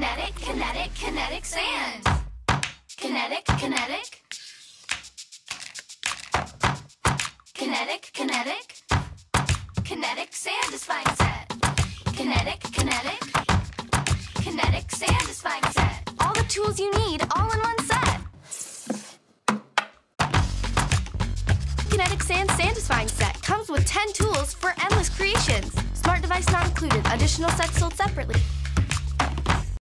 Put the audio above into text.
Kinetic Sand. Kinetic Sandisfying set. Kinetic Sandisfying set. All the tools you need, all in one set. Kinetic Sand Sandisfying set comes with 10 tools for endless creations. Smart device not included. Additional sets sold separately.